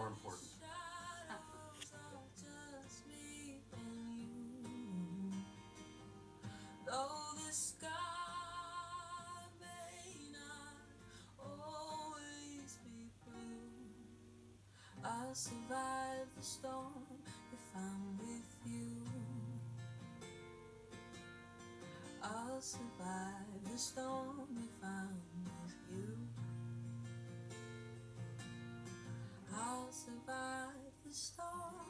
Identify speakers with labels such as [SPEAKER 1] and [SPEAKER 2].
[SPEAKER 1] important. Though the sky may not always be blue, I'll survive the storm if I'm with you. I'll survive the storm if I'm with you. I'll survive the storm.